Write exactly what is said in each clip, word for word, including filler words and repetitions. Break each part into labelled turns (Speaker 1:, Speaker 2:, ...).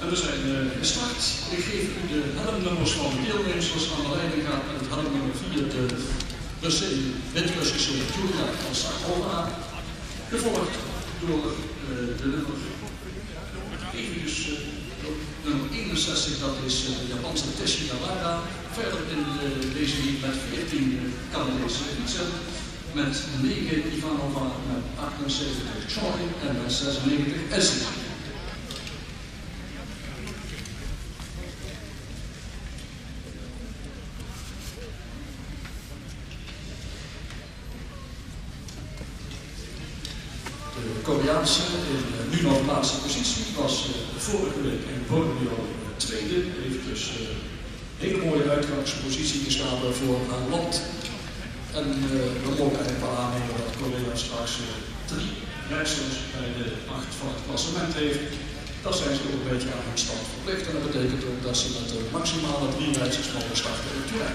Speaker 1: En we zijn uh, gestart. Ik geef u de helmnummers van de deelnemers aan de leiding gaat met het helmnummer vier de Wit-Russische Julia Alsakova. Gevolgd door uh, de nummer, eventjes, uh, nummer eenenzestig, dat is uh, de Japanse Teshi Gawara. Verder in uh, deze week met veertien uh, Canadese fietsen. Met negen Ivanova, met achtenzeventig Choi en met zesennegentig Essie. De Koreaanse in uh, nu nog de laatste positie was uh, vorige week in Barraldinho tweede. Heeft dus een uh, hele mooie uitgangspositie geschapen voor haar land. En uh, we mogen eigenlijk wel aannemen dat Korea straks uh, drie reizigers bij de acht van het klassement heeft. Dat zijn ze ook een beetje aan hun stand verplicht. En dat betekent ook dat ze met de maximale drie reizigers mogen starten in het toernooi.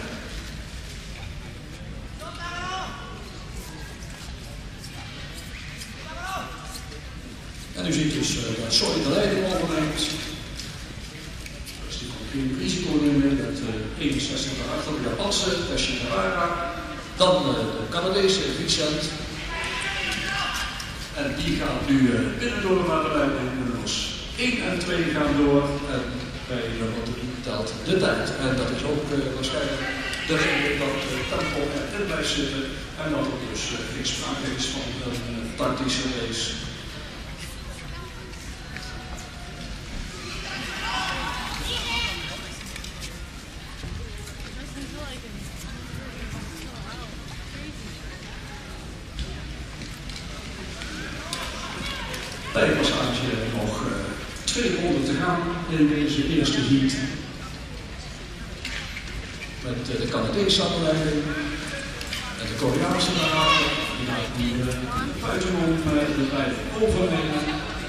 Speaker 1: En u ziet dus uh, dat Choi de leiding overneemt. Dat is natuurlijk geen risico meer met uh, eenenzestig daarachter de Japanse Teshi Gawara. Dan uh, de Canadese Vicent. En die gaat nu uh, binnendoor naar de leiding. Nummers één en twee gaan door. En bij nummer drie telt de tijd. En dat is ook uh, waarschijnlijk de reden dat het uh, tempo erin blijft zitten. En dat er dus uh, geen sprake is van een uh, tactische race. Bij passage nog uh, twee ronden te gaan in deze eerste heat. Met uh, de Canadese aan de leiding en de Koreaanse daarachter. Die gaat nu uh, buitenom uh, de leiding overnemen.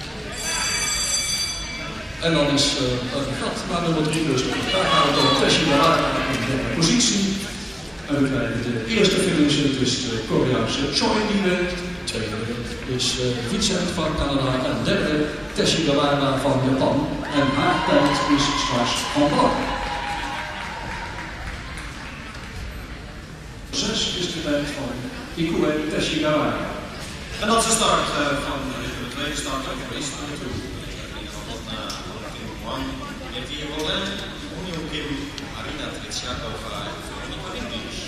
Speaker 1: En dan is uh, het gat naar nummer drie, dus daar gaan we door Teshi Gawara in de positie. En we krijgen de eerste finish, het is de Koreaanse Choi die wint. Tweede is uh, Vicent van Canada en derde Teshi Gawara van Japan. En haar tijd is straks van blok. Zes is de tijd van Ikue Teshi Gawara.
Speaker 2: En dat is de start uh, van de tweede start van de race toe. Van D one one, Evie Rollen, Onyo Kim, Arina Tritsjakova en Veronica English.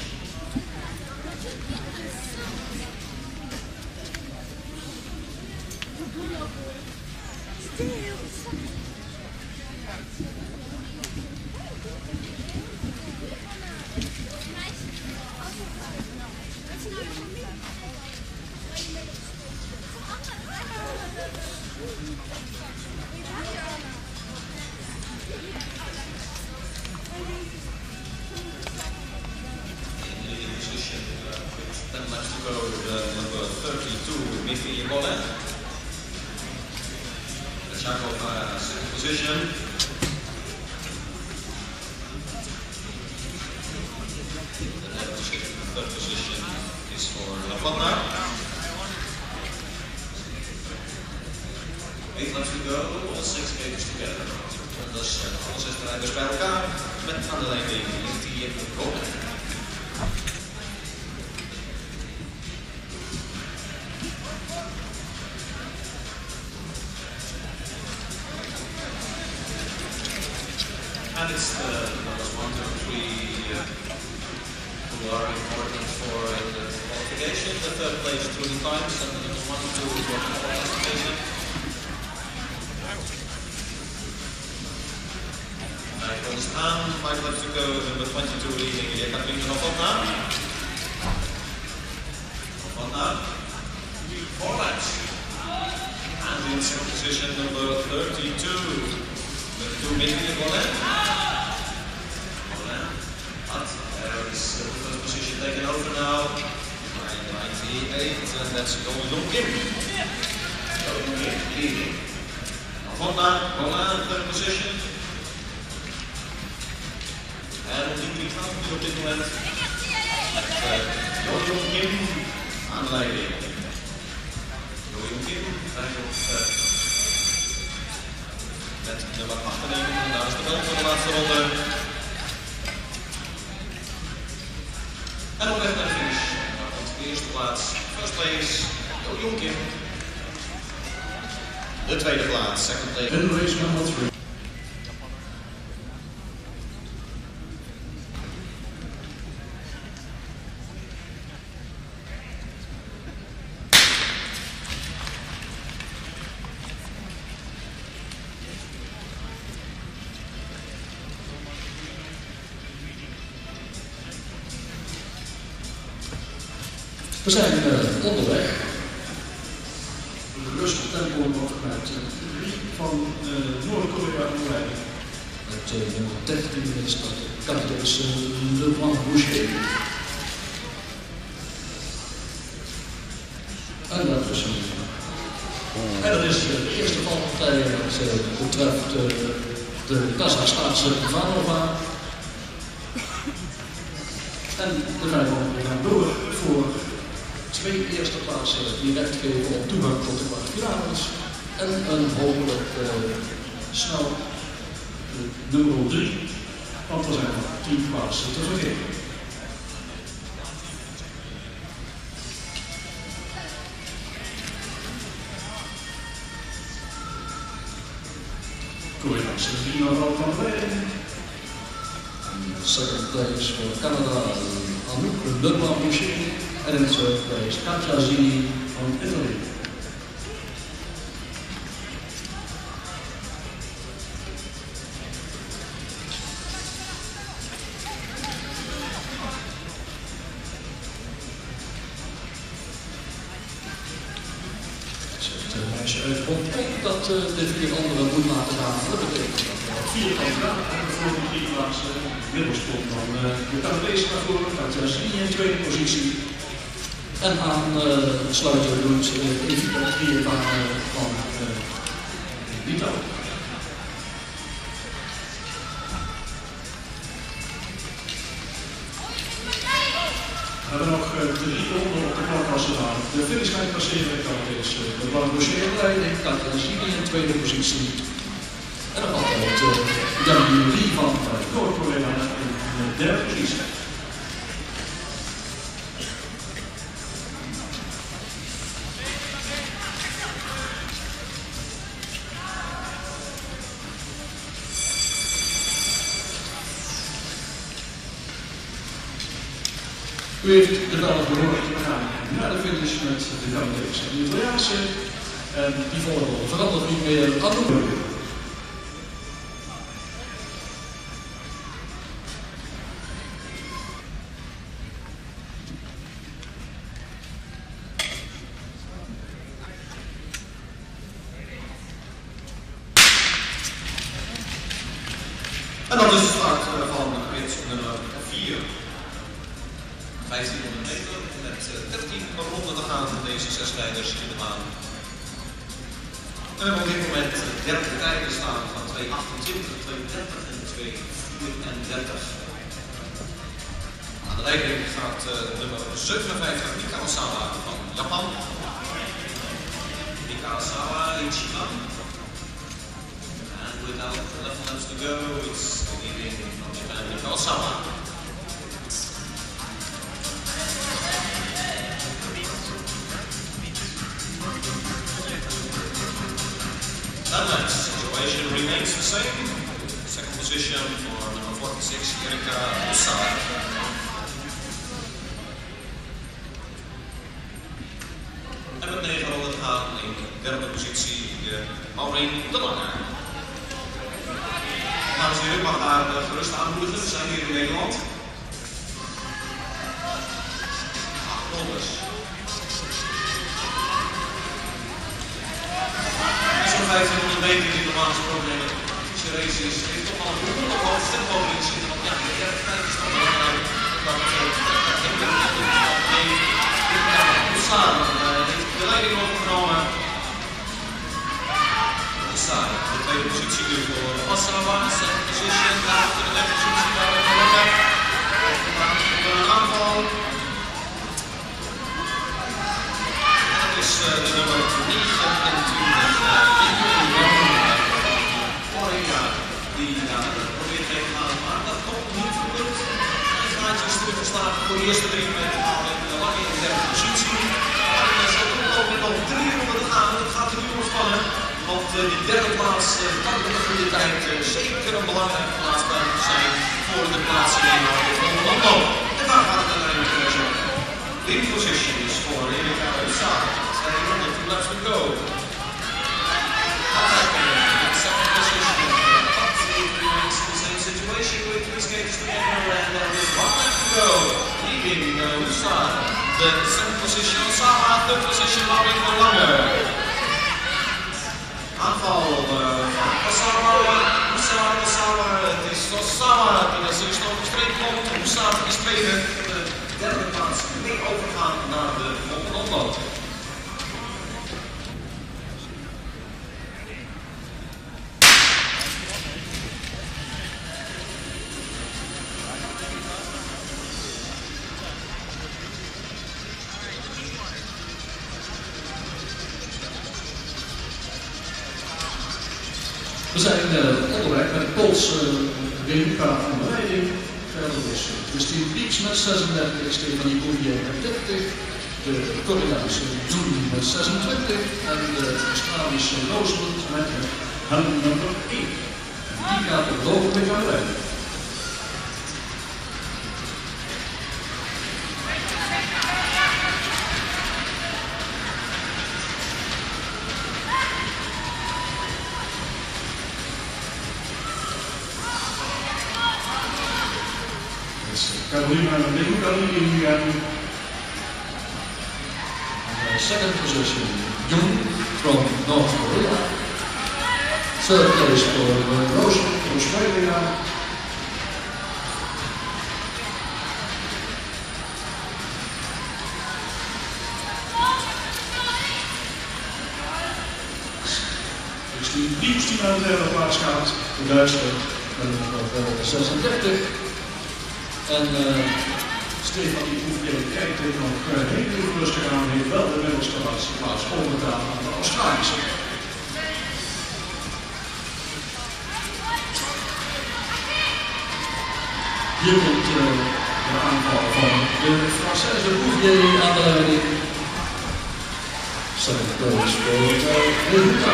Speaker 2: ten laps to go, uh, number thirty-two, Miffy Bolle. Tritsjakova, second position. The third position is for Lavanda. Eight laps to go, all six gauges together. Dus uh, alle zes rijders bij elkaar met aan de leiding Miffy Bolle. And it's the numbers one, two, three uh, who are important for uh, the qualification. The third place through the times, and the number one, two is working for classification. Right, on the stand, five laps to go, number twenty-two leading Yekaterina Novotna. Novotna, four laps. And in second position, number thirty-two. thirty-two Miffy Bolle. But there is uh, the first position taken over now by ninety-eight, and that's Young Kim. Young Kim leading. Honda, Bolle, third position. En op die drie gaan we op dit moment met uh, Young Kim aan de leiding. Young Kim rijdt op uh, met nummer achtennegentig. En daar is de bel voor de laatste ronde. En op weg naar de finish. Op de eerste plaats, first place, Jong Kim. De tweede plaats, second place.
Speaker 1: En race number three. We zijn uh, onderweg. Rustig tempo nog met drie van uh, Noord-Korea onderweg. Met uh, nummer dertien is dat de Canadese D one one. En dat is uh, en dat is uh, de eerste valpartij wat uh, betreft uh, de Kazachstaanse Ivanova. En de vijfhonderd gaan door voor twee eerste plaatsen die recht geven op toegang tot de kwartfinales. En een hopelijk uh, snel uh, nummer drie, want er zijn nog tien plaatsen te vergeven. Koreaanse Dino van Barraldinho. Second place voor Canada, Anouk D one-1. En in third place, Katjazini van Italy. Zegt een meisje uit Hongkong dat uh, de vier anderen moet laten gaan. Dat betekent dat er vier kandidaten aan de volgende drie plaatsen inmiddels komt dan uh, de Canadese naar voren, Katjazini in tweede positie. En aansluiten uh, doet uh, Evita Krievaan uh, van uh, Litouwen. We hebben nog uh, drie ronden op de klokkassen aan. De finishlijn passeren kan is uh, de Barraldinho in leiding, Katjazini in tweede positie. En dan altijd uh, Jan van uh, Noord-Korea in de derde positie. U heeft de bellen gehoord, we gaan naar de finish met de Canadese en de Italiaanse. En die volgende verandert niet meer aan de boek.
Speaker 2: En dan is de start van rit nummer vier. vijftienhonderd meter met dertien ronden te gaan voor deze zes rijders in de baan. En we hebben op dit moment derde tijden staan van twee achtentwintig, twee dertig en twee vierendertig. Aan de leiding gaat uh, nummer zevenenvijftig Mikasawa van Japan. Mikasawa in Japan. And without eleven laps to go, it's leading from Japan, Mikasawa. That lap situation remains the same. Second position for number forty-six, Erika Usai. En met negen ronden gaan in derde positie de Maureen de Lange. Dames en heren, mag haar gerust aanmoedigen. We zijn hier in Nederland. Acht rondes. vijftienhonderd meter die normaal gesproken in de race is, heeft toch al een behoorlijk hoog tempo in zitten. Want ja, de derde tijd is dan belangrijk dat het staan. Heeft de leiding overgenomen. Staan. De tweede positie nu voor Ossawa. Second position. Daarachter de derde positie bij de Lange. Voor een aanval. En dat is uh, de nummer negenentwintig. die ja, probeert tegen te gaan, maar dat komt niet gelukt. Hij gaat dus teruggestaan voor de eerste drie meter halen in de lange in de derde positie. En er zit ook nog nog drie ronden te gaan. Het gaat er nu nog spannen, want uh, die derde plaats uh, kan in de goede tijd uh, zeker een belangrijke plaats blijven zijn voor de plaatsing in de volgende landbouw. En daar gaat het uiteindelijk zo. Lead position is voor Erika Usaar. Zij honderd two laps to go. Second position, but it remains the same situation with three skaters together and there is one lap to go. Leading uh, Usaar. The second position, Osama, third position, Laurie van Lange. Aanval uh, van Osama, Osama, Osama, het is Osama die als eerste over de streep komt. Osama is tweede. De derde plaats mee overgaan naar de volgende oploop.
Speaker 1: We zijn uh, onderweg met Pools Renuka uh, van de leiding. Verder is uh, Christine Pieps met zesendertig, Stefanie Bouvier met dertig, de Koreaanse Juni met zesentwintig en de Australische Roosmond met hun nummer één. Die gaat op het ogenblik aan de leiding. Carolina Renuka leading um, second position, Jung from North Korea. Third place for uh, Rose from Australia. Dus die Pieps die naar de derde plaats gaat, de Duitser, met zesendertig. En uh, Stefanie Bouvier kijkt dit nog uh, heel even rustig aan, heeft wel de middelste plaats overgedaan aan de Australische. Hier komt uh, de aanval van de Française Bouvier aan de leiding. Second place voor Renuka.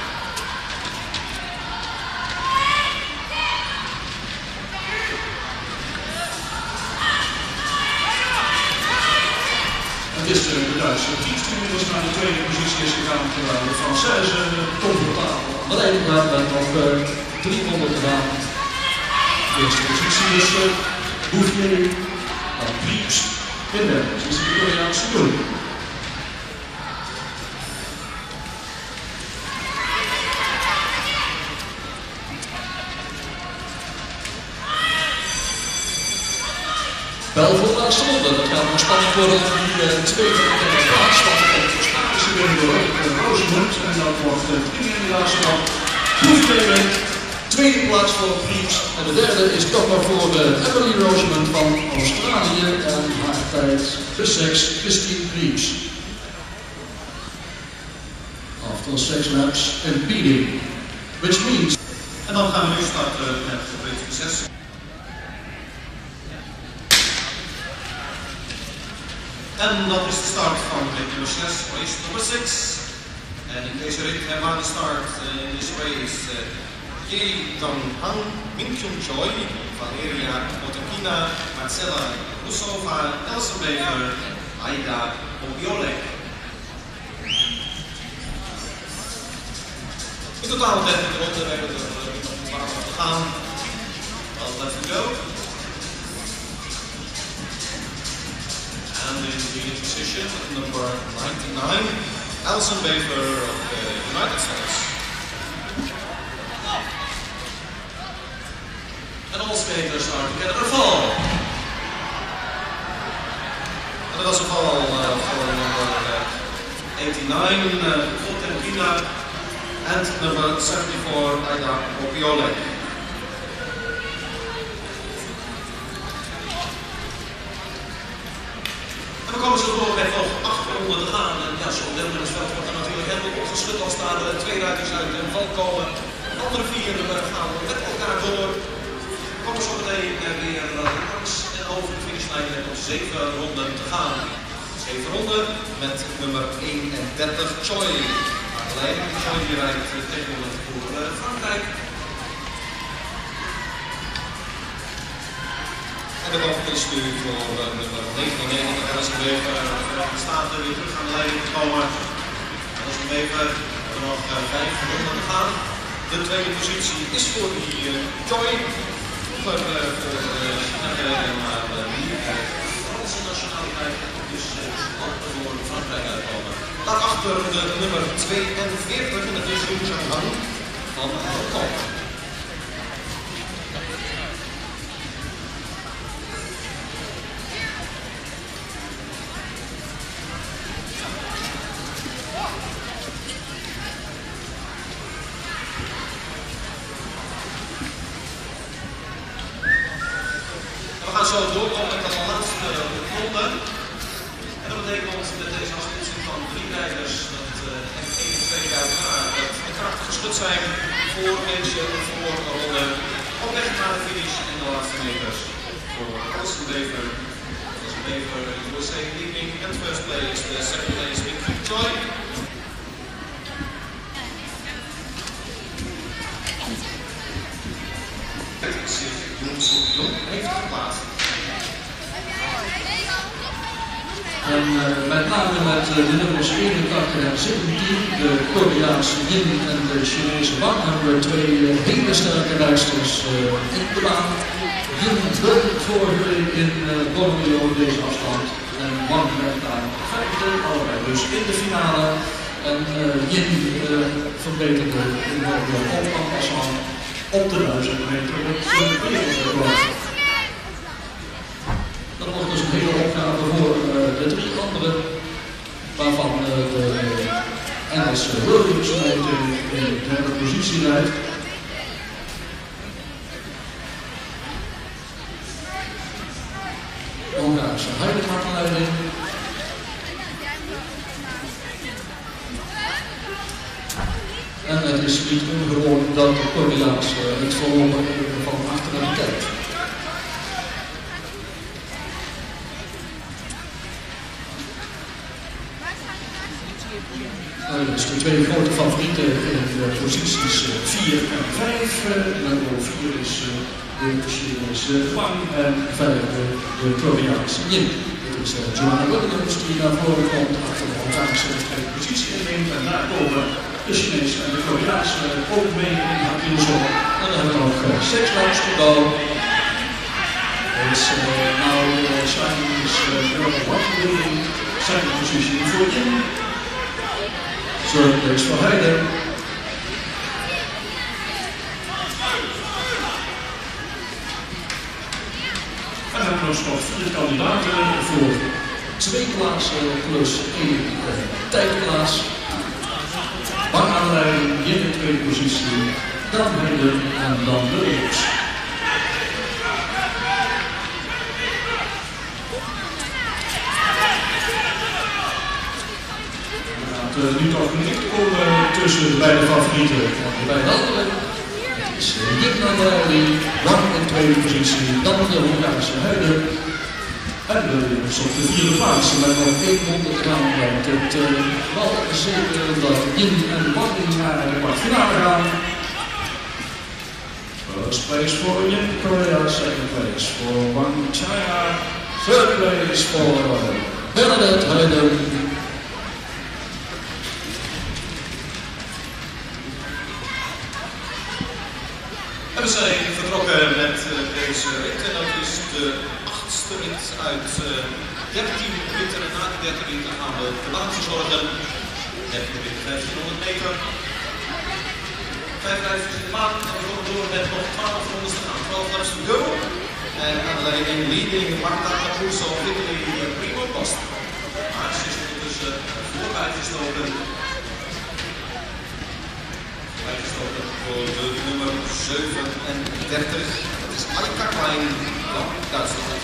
Speaker 1: Het is de Duitse Pieps die inmiddels naar de tweede positie is gegaan, terwijl de Française comfortabel aan de leiding gaat met nog uh, drie ronden te gaan. De eerste positie is uh, Bouvier en Pieps in de positie de Koreaanse doen. Wel voor de laatste ronde, dat gaat nog spannend worden op die uh, tweede en derde plaats, want er komt Australische winnaar door Rosemond en dat wordt de prima in de laatste ronde. Bouvier, tweede plaats voor Pieps en de derde is toch nog voor de Emily Rosemond van Australië en haar tijd de six, Christine Pieps. After six laps impeding, which means...
Speaker 2: En dan gaan we nu starten met race zes. En dat is de start van race zes, race number six. En in deze rit hebben we aan de start uh, in this race uh, D one one, Minkyung Choi, Valeria Otakina, Marcella Rusova, Elsa Bever, Aida Obiolek. In totaal dertig ronden, we hebben er nog twaalf te gaan. twaalf left to go. And in the position, number ninety-nine, Alison Bever of the United States. And all skaters are together a fall. And that was a fall uh, for number uh, eighty-nine, uh, Voltentina, and number seventy-four, Aida Obiolek. En we komen zo door met nog acht ronden te gaan. En ja, zo'n deel van het veld wordt er natuurlijk helemaal opgeschud als daar twee rijders uit de val komen. De andere vier gaan met elkaar finishlijn met nog zeven ronden te gaan. zeven ronden met nummer eenendertig, Choi. Alleen Choi die rijdt tegenwoordig voor uh, Frankrijk. En de bal is nu voor uh, nummer negenennegentig, Alice Wever. De Staten weer terug aan de leiding te komen. Alice Wever, we hebben nog uh, vijf ronden te gaan. De tweede positie is voor die uh, Choi. Voor uh, voor uh, China gereden naar uh, de Franse nationaliteit. Dus uh, voor Frankrijk uitkomen. Daarachter de nummer tweeënveertig en dat is Liu Changhan van Hongkong. We gaan zo doorkomen met de laatste ronde. En dat betekent met deze afsplitsing van drie rijders dat uh, F één en twee bij elkaar dat de krachten geschud zijn voor deze voor ronde. Op weg naar de finish en de laatste meters voor Alice Wever. Alice Wever, U S A leading and first place, the second place with Choi. Heeft geplaatst.
Speaker 1: En uh, met name met uh, de nummers eenentachtig en zeventien, de Koreaanse Yin en de Chinese Wang, hebben we twee uh, hele sterke rijders uh, in de baan. Yin won vorige week in uh, Barraldinho deze afstand en Wang werd daar vijfde, allebei dus in de finale. En uh, Yin uh, verbeterde in de opkomstafstand op de duizend meter het uh, wereldrecord. Dat wordt dus een hele opgave voor uh, de drie anderen, waarvan uh, de Engelse Williams in de derde positie rijdt. De Hongaarse Heidemarkenleiding. En het is niet ongewoon dat de Koreaanse het voorlopig van achteren kijkt. Uh, dus de twee grote favorieten in de posities vier en vijf. Nummer vier is uh, de Chinese Wang en vijf de, de Koreaanse Yin. Dit is uh, Joanna Williams die naar voren komt, achter de Hongaarse tweede positie inneemt. En daar komen de Chinese en de Koreaanse ook mee in haar wielzon. En dan hebben we nog uh, zes laps te go. It's uh, now the Chinese number one leading, second position for Yin. Third place for Heide. En dan hebben we nog vier kandidaten voor twee plaatsen plus één uh, tijdplaats. Wang aan de leiding, Yin in tweede positie, dan Heide en dan Williams. Uh, nu toch niet komen tussen de beide favorieten van de beide anderen. Het is uh, Yin aan de leiding, Wang in tweede positie, dan de Hongaarse Heide. En Williams op de vierde plaats. Met nog één ronde te gaan brengt het uh, wel zeker dat Yin en Wang naar de kwartfinale gaan. First place for Yin Korea, second place for Wang China, third place for Bernadette Heide.
Speaker 2: En we zijn vertrokken met uh, deze rit en dat is de achtste rit uit uh, dertien ritten en na de dertien ritten gaan we de baan verzorgen. dertien ritten, vijftienhonderd meter. Vijf rijders in de baan en we gaan door met nog twaalf rondes te gaan. twaalf laps to go. En aan de leiding leading Marta Capuzzo of Italy, Primo Costa. Maar ze is ondertussen voorbij gestoken. Bijgestoken voor de nummer zevenendertig. Dat is Annika Klein van Duitsland.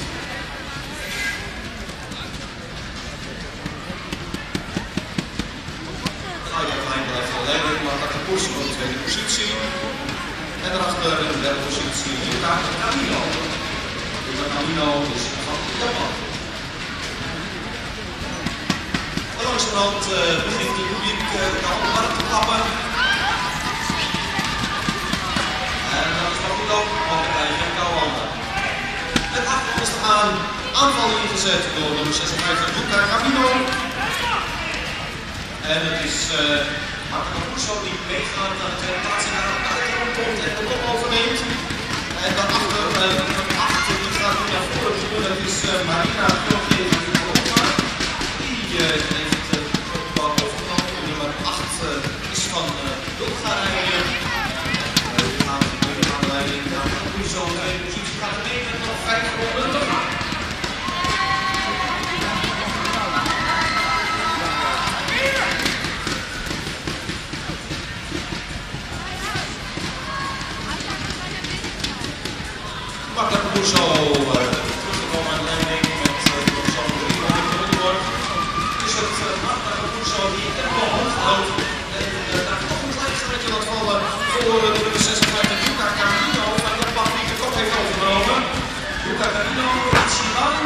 Speaker 2: Annika Klein blijft al leiding, maar gaat de koers voor de tweede positie. En daarachter in de derde positie Luca Camino. Camino is van Japan. Langzamerhand uh, begint het publiek uh, de handen warm te klappen. En dat is wel goed ook, want we krijgen geen koude handen. Met achter ons te gaan, aanval ingezet door nummer zesenvijftig, Camino. En het is uh, Marco Russo die meegaat naar de tweede plaats en naar de rondkomt en de kop overneemt. En daarachter, uh, achter die gaat nu naar voren toe, dat is uh, Marina Georgiev die uh, heeft uh, de bal overgenomen. Nummer acht uh, is van uh, Bulgarije. Uh, we gaan de aanleiding naar Russo in de tweede positie gaat nemen en nog vijf ronden te gaan. Makkelijk Russo uh, teruggekomen aan de leiding met uh, zo'n drie ronden wordt. Dus het uh, makkelijk Russo die de bal hoog houdt en uh, daar nog een klein gaatje laat vallen voor de nummer zesenvijftig, Camino, van Japan die de kop heeft overgenomen. Camino, ietsje lang.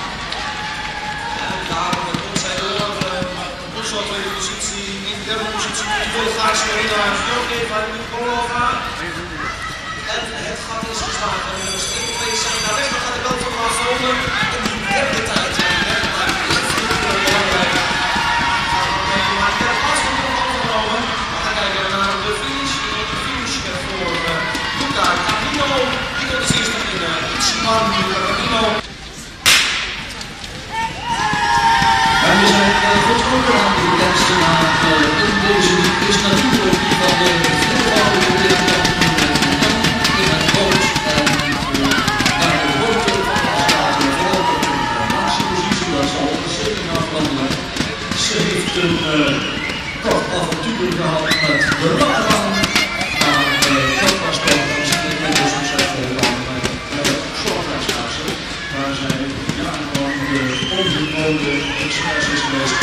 Speaker 2: En daar komt zij door. Uh, Russo tweede positie, in de derde positie, die Bulgaarse Marina Georgiev waar de bal over. En het gat is geslagen. En dus één, twee zijn naar weg. Dan gaat de bel van de afronden. En die derde tijd. En die derde tijd is heel belangrijk. Maar de derde plaats wordt nog overgenomen. We gaan kijken naar de finish. De finish voor Luca Camino. Die wordt als eerste in Ichiman. Luca Camino.
Speaker 1: En we zijn goed gekomen aan de bekendste naam in deze week is natuurlijk die van de vrouwelijke wereldkampioen. Ze heeft een uh, kort avontuur gehad met de Barraldinho, maar uh, dat was toch als ik het met de succesvol van uh, shorttrackschaatsen, waar zij ja, gewoon de ongewoonde expres is geweest.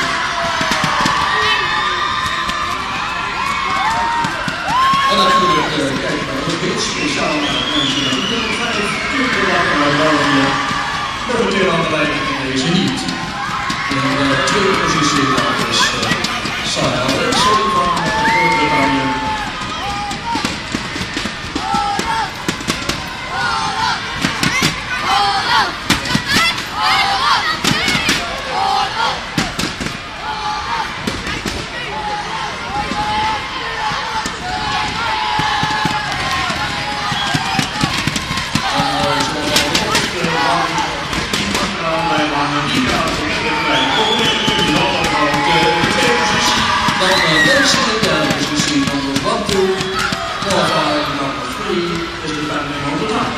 Speaker 1: En natuurlijk uh, kijken we ook heel speciaal naar de mensen die de vijf keer per dag naar Barraldinho momenteel aan de leiding in deze niet. In de tweede positie dat is Sarah Lensel van Groot-Brittannië. Dan uh, deze in de derde positie van de one two, qualifying number three is de defending on the top.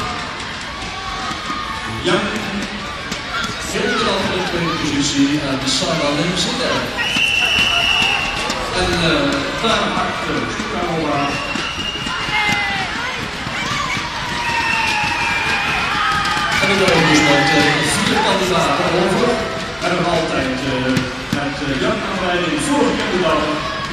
Speaker 1: Jan volgt dan in de tweede positie en Sarah Lensel in de derde. En uh, daar maakt de Zuccarova. En we hebben dus met uh, vier kandidaten over. En nog altijd uh, met uh, Jan aanleiding voor de kandidaten.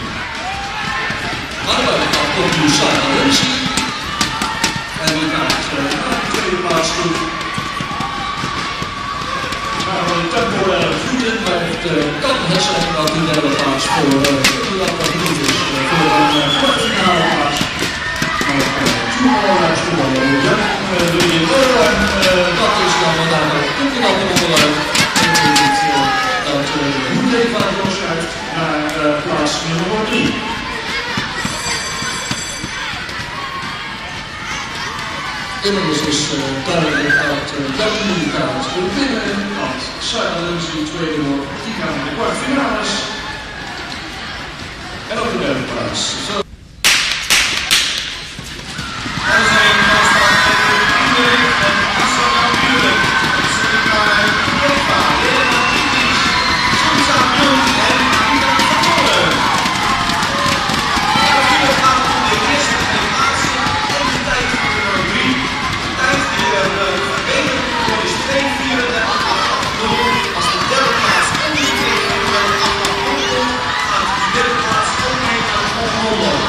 Speaker 1: Aan de buitenkant komt nu Sarah Lensel. En die gaat uh, naar de tweede plaats toe. Maar de tempo er goed in blijft, uh, kan het zijn dat die derde plaats voor de kandidaten genoeg is uh, voor een uh, kwartfinale plaats. Maar toehoorders voor de Jan doe je door en uh, dat is dan wat daar komt er dan onderuit. En dat betekent uh, dat uh, de hoedevaart schuift naar uh, plaats nummer drie. Inmiddels is uh, duidelijk dat uh, Jan nu gaat winnen, want Sarah Lensel tweede wordt, die gaan naar de kwartfinales. En op de derde plaats. Zo.
Speaker 2: Er zijn vaststaat met de iedereen en Assa natuurlijk. Sylvia Jeva, Helena Pieters, Sansa Bloem en Ida Verkoren. En natuurlijk gaat het om de eerste twee plaatsen en de tijd van nummer drie. De tijd die er verbeterd wordt is twee vierendertig achtentachtig. Als de derde plaats onder de twee vierendertig achtentachtig komt, gaat de derde plaats ook mee naar de volgende ronde.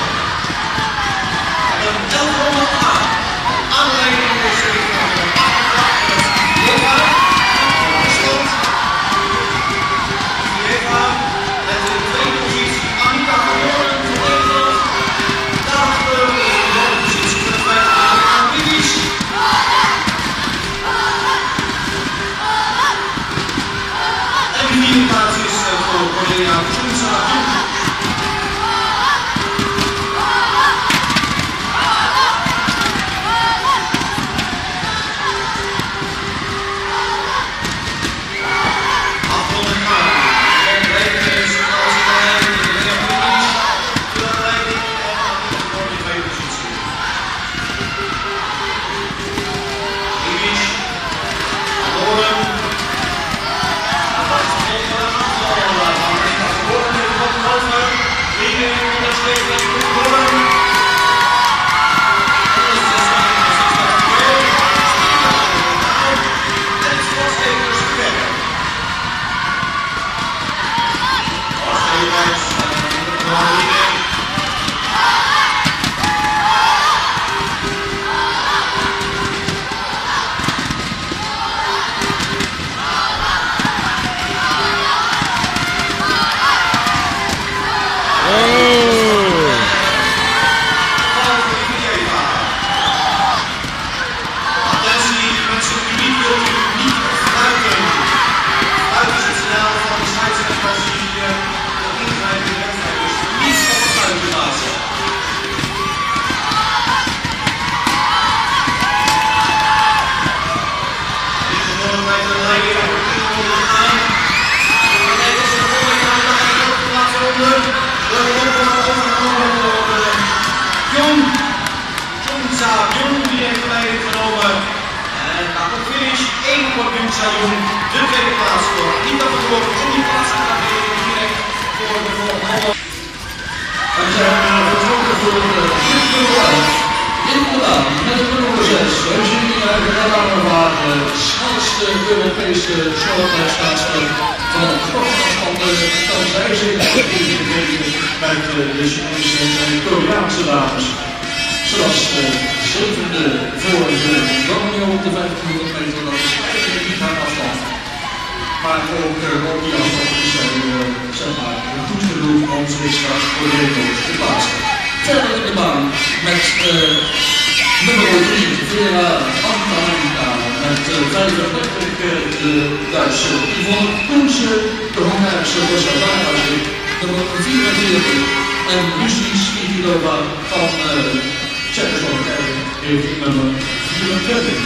Speaker 2: Jong, Jong Zaap, Jong die heeft de leiding genomen. En na de finish één voor Jong Zaap, de tweede plaats voor Anita van Dorp om die plaats te gaan nemen direct voor de volgende.
Speaker 1: En we zijn vertrokken voor de vijf. Inderdaad, met het nummer zes, Eugenie Radamova, de snelste Europese snelheidsstaatster van het kortafstanden, kan zij zich even met de Chinese en de Koreaanse dames. Ze was de zevende voor de Barraldinho op de vijftienhonderd meter, dat is eigenlijk niet haar afstand. Maar ook uh, op die afstand is zij uh, zeg maar, goed genoeg om zich straks voor de records te plaatsen. Verder in de baan met uh, nummer drie, Vera Antalinka, met uh, vijfendertig uh, de Duitse Yvonne Koense, de Hongaarse Rosalana, nummer vierenveertig en Lucy Snivilova van uh, Tsjechoslowakije heeft nummer vierentwintig.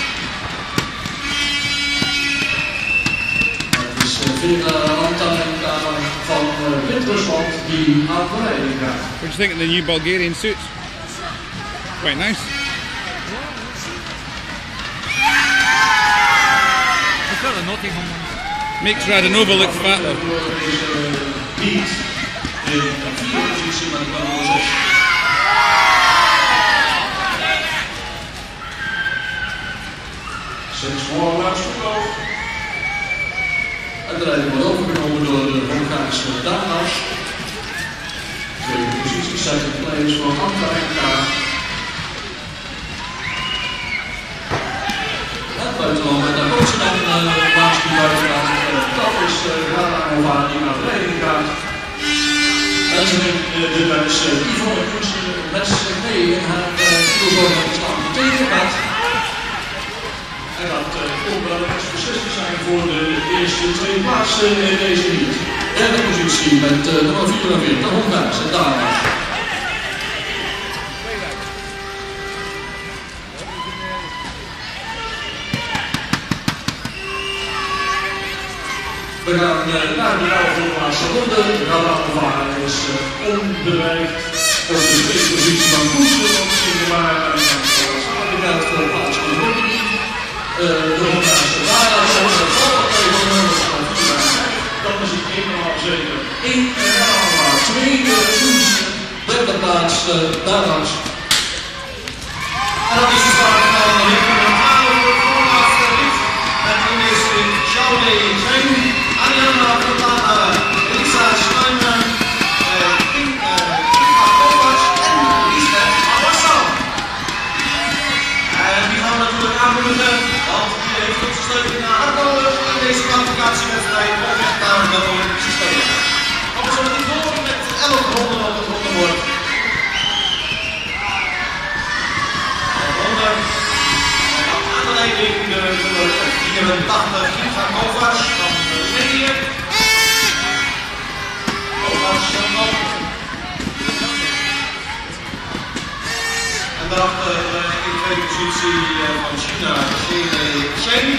Speaker 1: Het is uh, Vera Antalinka van uh, Wit-Rusland die aan de leiding gaat.
Speaker 3: What do you think of the new Bulgarian suits? Quite nice.
Speaker 4: It's got a Nottingham one.
Speaker 3: Makes Radamova look fat though.
Speaker 1: Niet in de vierde positie met de nummer zes. Zes voor laatste geloof. En de leiding wordt overgenomen door de Hongaarse dames. Tweede positie, second place voor Antalinka. En buitenom met de bootsen en de baas die buiten gaat. Dat is Radamova die naar de leiding gaat. En ze neemt de Duitse Yvonne Koense met zich mee in haar kilozoon staan tegengaat. En dat komt wel eens beslissend zijn voor de eerste twee plaatsen in deze niet. Derde positie met uh, nummer vierenveertig, de Hongaarse dames. We gaan uh, naar de elfde ronde. Radamova is uh, onbereikt op de tweede positie van Koense, want ze in de waarheid en dan voor de plaats van de Uh, de Hongaarse dames en de valpartij van dat is het helemaal zeker. één en Radamova, tweede Koense, derde plaats uh, dames.
Speaker 2: En dat is de start van de linkerkant voor het voorlaatste rit. En toen is het Xiaolei Zheng, Ariana Fontana, Elisa Schleimer, Kinga Kovac en Lisbeth Awassam. En die gaan we natuurlijk aanmoedigen, want die heeft ook gesleuteld naar haar nodig in deze kwalificatiewedstrijd om echt naar de Olympische Spelen. Maar we zullen niet door met elf ronden op het rondebord. Aan de leiding de nummer vierentachtig, Kinga Kovac van Roemenië. Kovac dan nog. En daarachter in de tweede positie van China, Zheng.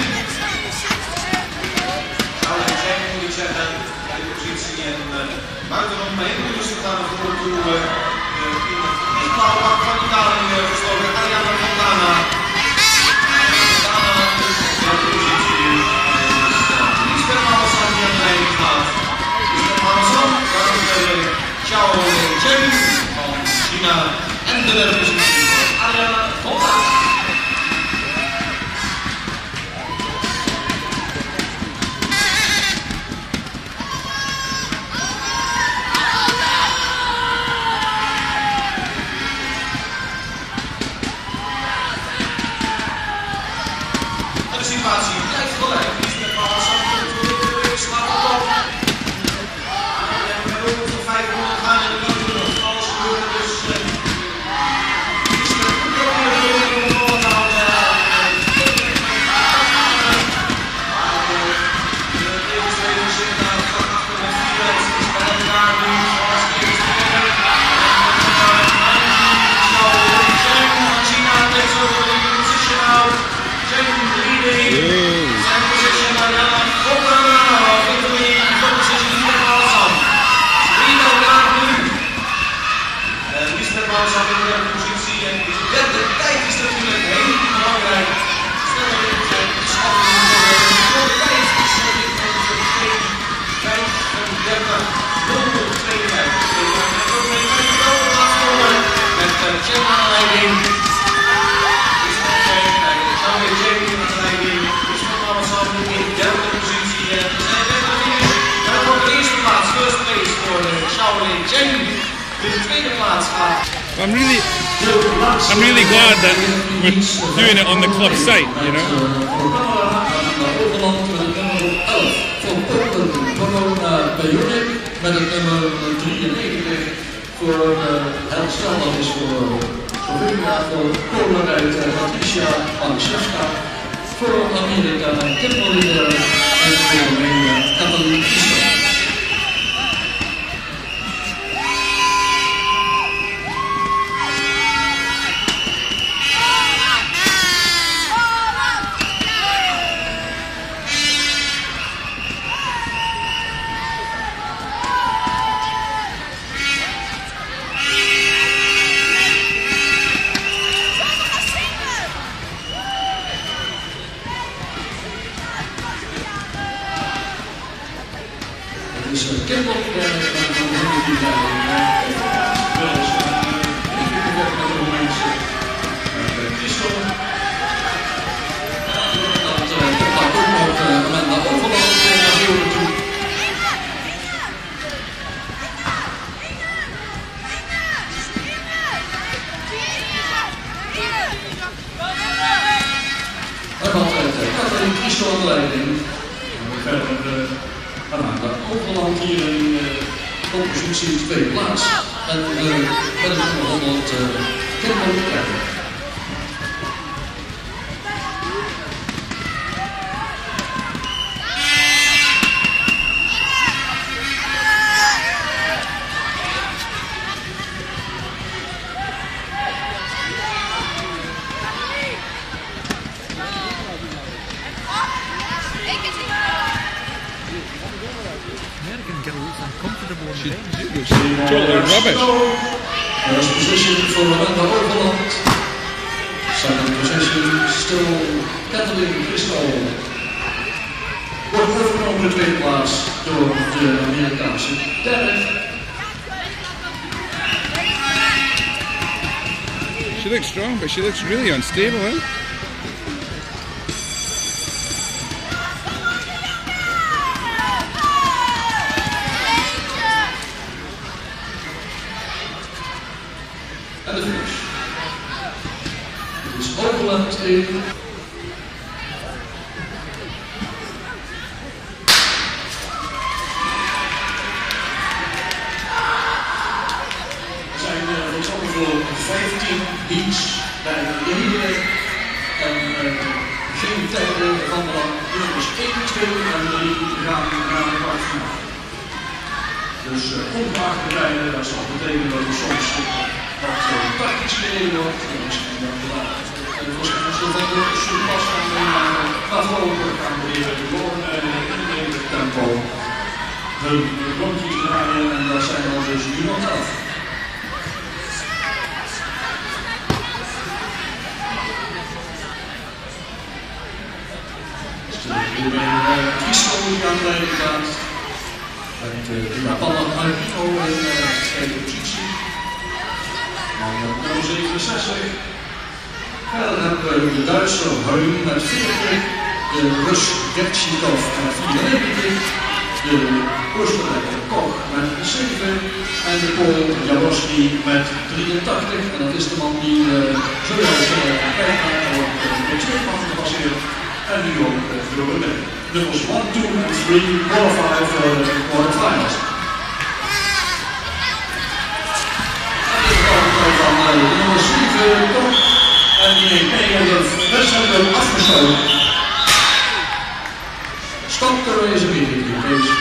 Speaker 2: Xiaolei Zheng moet ik zeggen, tweede positie en buitenom mee. Dus we gaan naar voren toe in het blauwe pak van Italië gestoken, Ariana Fontana. Fontana is de derde positie. Lisbeth Awassam die aan de leiding gaat. Lisbeth Awassam, daarachter Xiaolei Zheng van China en de derde positie van Ariana Fontana. De situatie blijft gelijk. Lisbeth Awassam slaat op kop. We hebben ook nog vijfhonderd gaan in de loop van alles gebeuren. Dus Lisbeth moet ook weer de loop van houden. Maar de tegenstrever zit daar van achter met vier. Het is bij elkaar nu zoals de eerste keer. Xiaolei Zheng van China takes over the leading position now. Zheng leading.
Speaker 3: I'm really, I'm really glad that we're doing it on the club site, you know.
Speaker 1: Met het nummer drieënnegentig voor het stel dat is voor Slovenia, voor Polen uit Patricia Maliszewska, voor Amerika Kimberly en voor Roemenië Katalin Kisto. Dus uh, Kimball, uh, uh, Overland hier in uh, compositie tweede plaats en uh, met het nummer honderd uh, Kimberly krijgen.
Speaker 3: She, she's totally rubbish.
Speaker 1: First position for Amanda Overland. Second position still Kathleen Crystal. Wordt overgenomen de tweede plaats door de Amerikaanse derde.
Speaker 3: She looks strong, but she looks really unstable, eh?
Speaker 1: En de finish. Het is Overland in. Er zijn uh, ongeveer vijftien heats bij de heren. En uh, geen tijden van de land. Dus één, twee en drie gaan naar de kwartfinale. Dus uh, ongeacht de tijden, dat zal betekenen dat er soms wat uh, tactisch gereden wordt. En misschien dat we daar de verschijnsel van de superpas gaan nemen. Maar voorlopig gaan we weer gewoon uh, in het tempo hun rondjes draaien. En dat zijn er dus nu nog af. Dus de kiestel die aan de leiding gaat. Met de Japaner Barraldinho in de tweede positie. En nummer zevenenzestig. Verder hebben we de Duitser Heun met veertig. De Rus Gertschikov met vierennegentig. De Oostenrijker Koch met zeven. En de Pool Jaworski met drieëntachtig. En dat is de man die uh, zojuist uh, kijkt naar de twee man gepasseerd. En nu ook uh, door de nummers one, two en three qualify voor de quarterfinals. En dit is ook van uh, de nummer zeven Koch. En die heeft mee op de wedstrijd afgesloten. Stop kunnen we eens een beetje.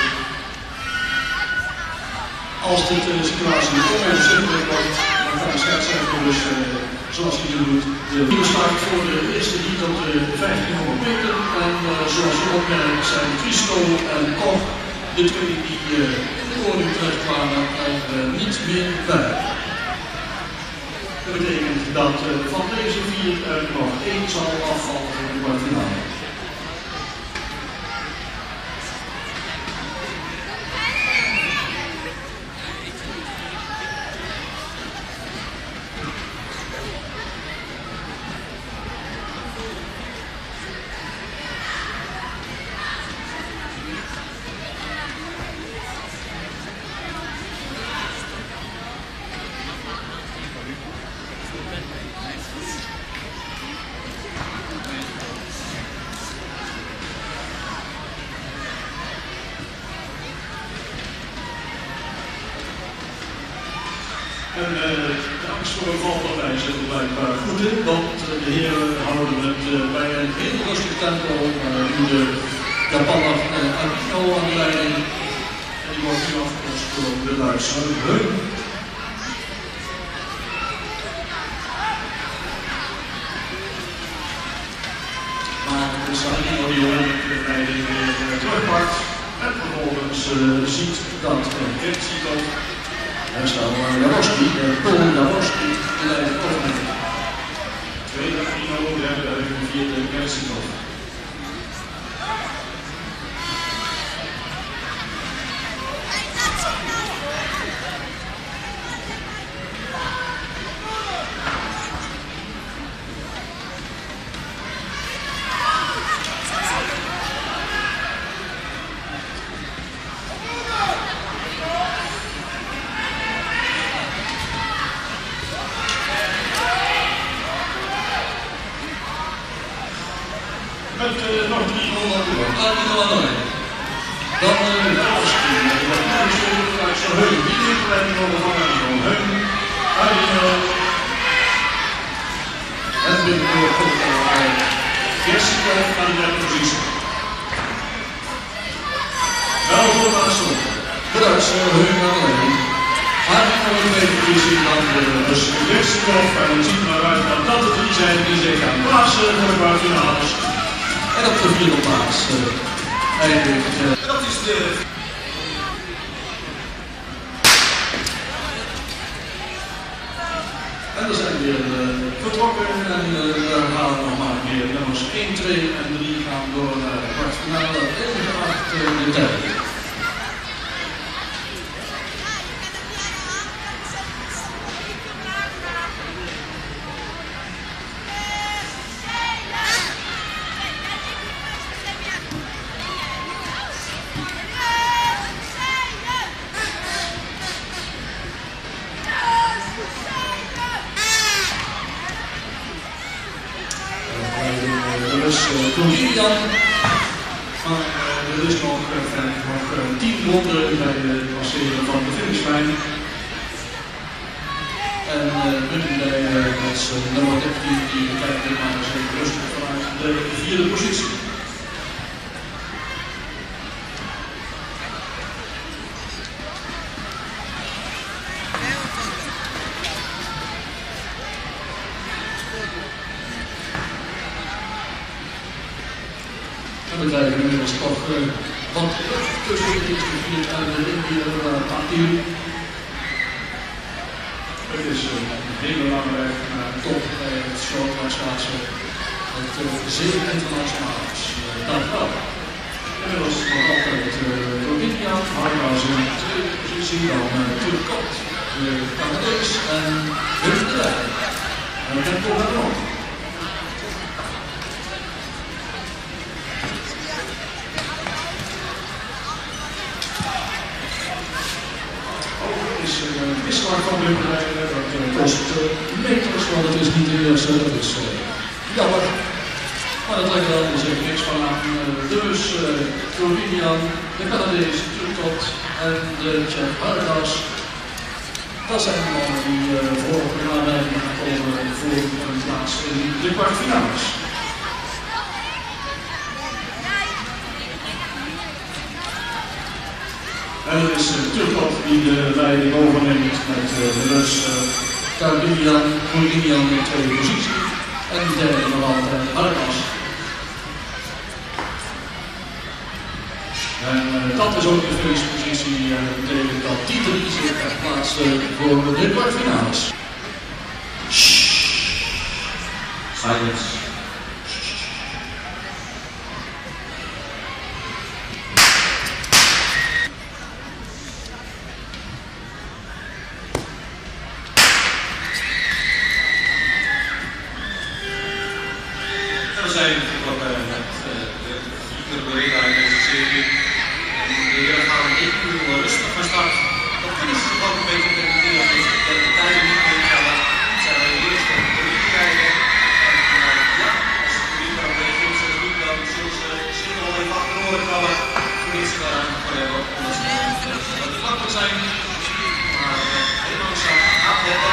Speaker 1: Als dit uh, situatie onoverzichtelijk wordt, dan gaan de scheidsrechter dus, uh, zoals hij nu doet, de nieuwe start voor de eerste heat op de vijftienhonderd meter. En uh, zoals je opmerkt zijn Christo en Koch de twee die uh, in de podium terugkwamen en uh, niet meer bij. Dat betekent dat uh, van deze vier er nog één zal afvallen voor de kwartfinale. En uh, de angst voor een valpartij zit er blijkbaar goed in, want uh, de heren houden het uh, bij een heel rustig tempo. Uh, nu de Japaner uh, Barraldinho aan de leiding. En die wordt nu afgelost door de Duitse Heun. Maar de Barraldinho die onmiddellijk de leiding weer uh, terugpakt. En vervolgens uh, ziet dat uh, Ritsiko. Daar staat uh, Jaworski, uh, Paul Jaworski, de leiding overneemt. Tweede Barraldinho, derde en vierde Ritsiko. Met uh, nog drie rollen door. Barraldinho aan de lijn. Dan de Jaworski. Uit zijn Heun. Die neemt de leiding over van Barraldinho. Heun. Barraldinho. En binnenkort komt er bij Jessica aan de derde positie. Wel voor Marcel. De Duitse Heun aan de lijn. Barraldinho in de tweede positie. Dan de Russen Jessica. En het ziet er naar uit dat dat de drie zijn die zich gaan plaatsen voor de kwartfinales. En op de vierde plaats uh, eigenlijk. Uh,
Speaker 2: Dat is de.
Speaker 1: en dan zijn we weer uh, vertrokken en uh, we gaan nog maar weer nummers één, twee en drie gaan door naar de kwartfinale. Ongeacht uh, de tijd. Er is uh, maar uh, er is nog, uh, nog uh, tien ronden bij het passeren van de finishlijn. En uh, nu bij uh, als uh, nummer dertien die kijkt dit maar eens even rustig vanuit de vierde positie. En we krijgen inmiddels toch uh, wat lucht tussen de eerste vier en de Indiër uh, actief. Het is uh, een hele lange weg naar de top bij het shorttrackschaatsen. Het uh, zeer internationaal is. Uh, dank u wel. Inmiddels nog altijd uh, India, Hargas in de tweede positie, dan uh, Turkot, de Canadees en Willem de Rij. En we gaan toch naar de hand. Een wisselwaard van dit bedrijf, dat uh, kost uh, meters, want het is niet de eerste, dat is uh, jammer. Maar dat lijkt er anders even niks van aan. Uh, dus Slovenië, uh, de Canadees, Turkot en de Tsjech Hargas. Dat zijn de mannen die uh, voor een aanleiding gaan komen voor een plaats in de kwartfinales. En het is uh, Turkot die de leiding overneemt met uh, de Rus Barraldinho in de tweede positie. En de derde nog altijd Hargas. En uh, dat is ook de finishpositie. En dat betekent dat die drie zich echt plaatsen voor de kwartfinales.
Speaker 2: Silence. We zijn vertrokken met uh, de vierde bereden uit deze serie. En de heren gaan even rustig van start. Dat finish is ook een beetje met de de tijden niet meer gaan. Zijn we eerst op de drie krijgen. En uh, ja, als de drie gaan bewegen, zo goed, dan zullen ze misschien wel even achterover krabben. Voordat ze daar aan voor hebben, omdat ze wat makkelijk zijn. Maar uh, heel langzaam gaat het.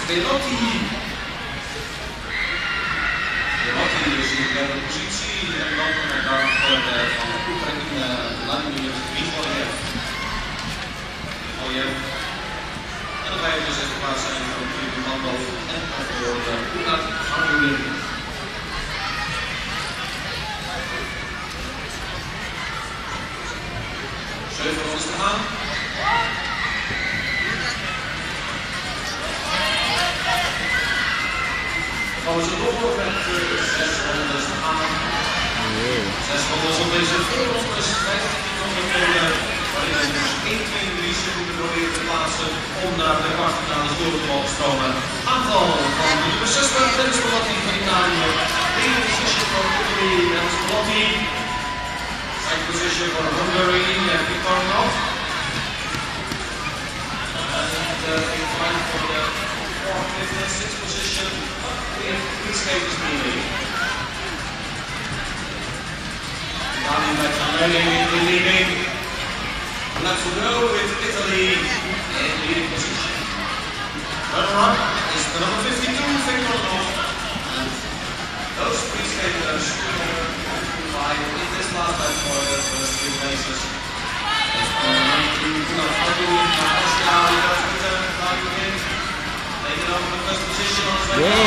Speaker 2: Barraldinho. Barraldinho dus in de derde positie. En dan daar van de toetrekking Barraldinho Grigoriev. En de vijfde en zesde plaats zijn voor de Mandov en voor de Barraldinho. Zeven rondes te gaan. Dan gaan we zo door met zes rondes te gaan. Zes rondes op deze voorrondes, vijftienhonderd meter, waarin we dus één, twee, drie seconden proberen te plaatsen om naar de kwartfinale door te mogen stromen. Aanval van de nummer zestig, Dennis Barraldinho van Italië. Tweede position van Italy, Dennis Barraldinho. Second position for Hungary, Viktor Nov. And uh, in fight for the fourth, fifth, and sixth position, we have three skaters leading. Italian back to leading. Let's go with Italy in leading position. Runner-up is the number fifty-two, Viktor Nov. And those three skaters in this last batch for the first three races. Taking over the first position on his way.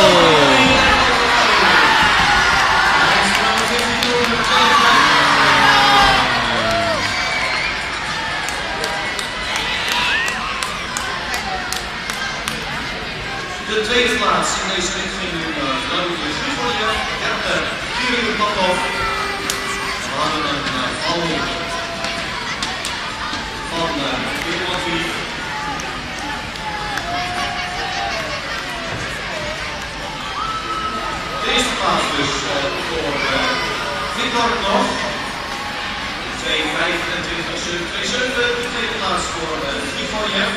Speaker 2: De tweede plaats in deze richting Barraldinho Grigoriev en de vierde Mandov. We hadden een val van D one one. De eerste plaats dus voor Viktor Nov. twee vijfentwintig zeven zeven. De tweede plaats voor Grigoriev.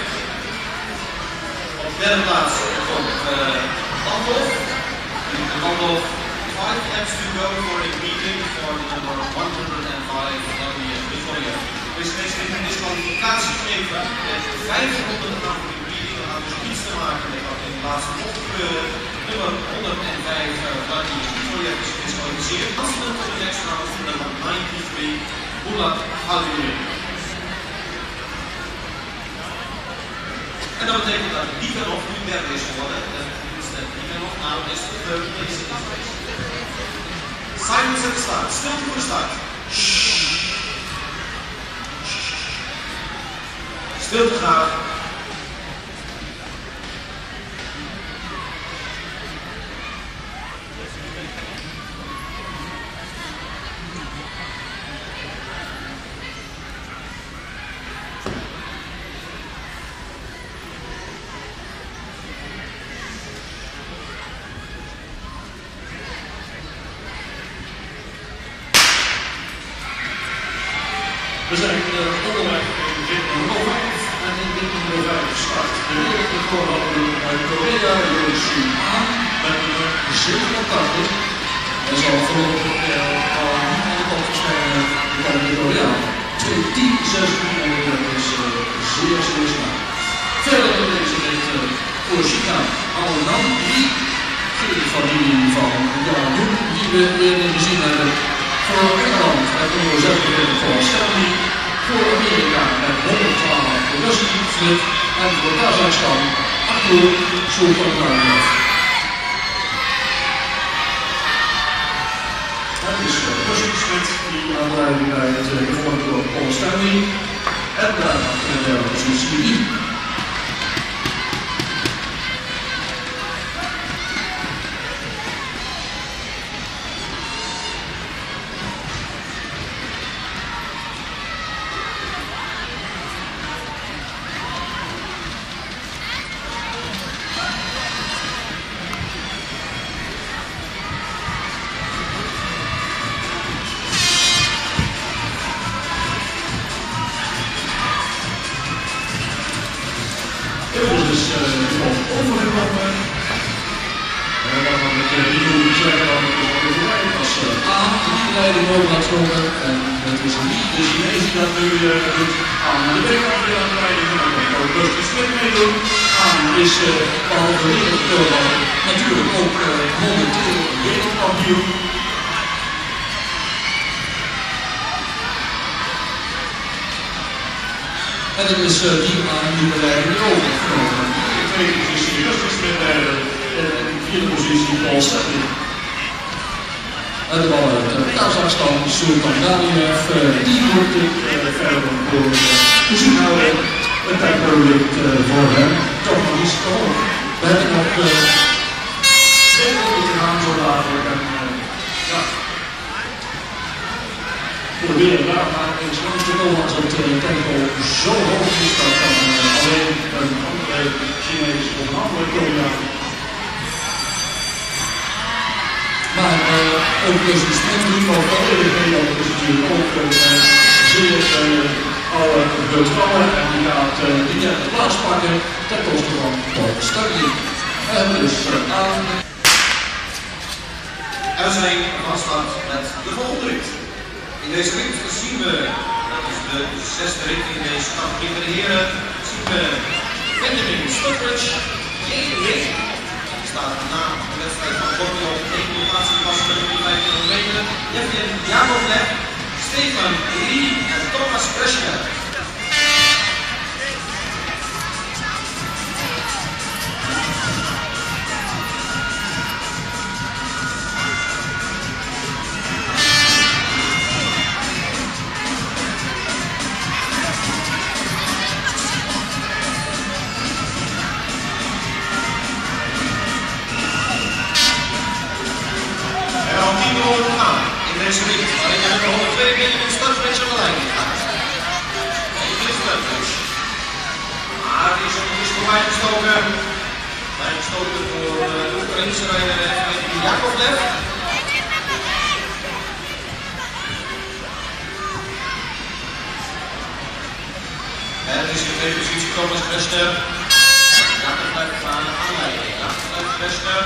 Speaker 2: Op de derde plaats komt Mandov. De Mandov. Five laps to go for a meeting for the number one hundred five Grigoriev. Dus deze disqualificatie geven met vijf ronden te gaan voor de meeting. Dat had dus niets te maken met wat in de laatste bocht gebeurde. Nummer honderdvijf Grigoriev is gedisqualificeerd. Als we voor de next round voor nummer drieënnegentig Barraldinho. En dat betekent dat Nikanov nu derde is geworden. En Nikanov nou is de third place in de race. Simon zet de start. Stilte voor de start. Stilte graag.
Speaker 1: We zijn uh, onderweg in rit nummer vijf en in rit nummer vijf start de wereldrecordhouder uit Korea, Yoshi aan met nummer zevenentachtig. En zal voorlopig uh, al niet aan de kant verschijnen van de Koreaan. twee tien zesentien en dat is uh, zeer zeer zwaar. Verder in deze rit uh, voor China, Allan die geen familie van Jan Doen, die we eerder gezien hebben. Voor Engeland met nummer zevenentwintig van Stanley, voor Amerika met honderdtwaalf de Rusty Flip en voor Kazachstan Arthur Sultanov. Het is de Rusty Flip die aan de leiding rijdt, gevolgd door Paul Stanley en daarna in de derde positie. Dus uh, nog overgekomen. En dan had ik uh, die zeggen dat het is alweer voorbij als uh, A die de leiding over laat komen. En het is niet de Chinees die dat nu uh, doet. Aan de B kant weer aan de leiding. En dan kan ook dus de split meedoen. Aan de is uh, behalve wereldkampioen natuurlijk ook uh, momenteel wereldkampioen. En het is uh, die aan die de leiding overgenomen. In de tweede positie Justus met derde en in de vierde positie Paul Stanley. En de bal uit uh, Kazachstan, Sultan Daliev, uh, die wordt dit uh, verder door uh, toezichthouder. Een tijdproject uh, voor hem, toch nog iets te hoog. We hebben nog uh, twee minuten te gaan zo dadelijk. En, uh, ja. Proberen daar maar eens langs te komen als het uh, tempo zo hoog is dat dan uh, alleen een andere Chinees of een andere Koreaan. Maar uh, ook dus de sprintteam van Barraldinho, dat is natuurlijk ook een uh, zeer uh, oude veteran en die gaat uh, die derde plaats pakken ten koste van Paul Stanley. En dus uh, aan.
Speaker 2: En we zijn vaststaat met de volgende rit. In deze rit zien we, dat is de zesde rit in deze categorie bij de heren, zien we Benjamin Stockbridge, J D. Staat na de wedstrijd van Borneo op de negende plaats in de klasse met vijf kilometer. Jevgen Jakovlev, Stefan Lee en Thomas Kreshner. In deze rit, waarin je nummer honderdtwee Benjamin Stockbridge aan de lijn gaat. Benjamin Stockbridge. Maar die is ondertussen voorbij gestoken. Voorbij gestoken door de Oekraïnse rijder Jevgen Jakovlev. En het is in de tweede positie Thomas Kreshner. Jakovlev aan de aanleiding. Jakovlev, Kreshner.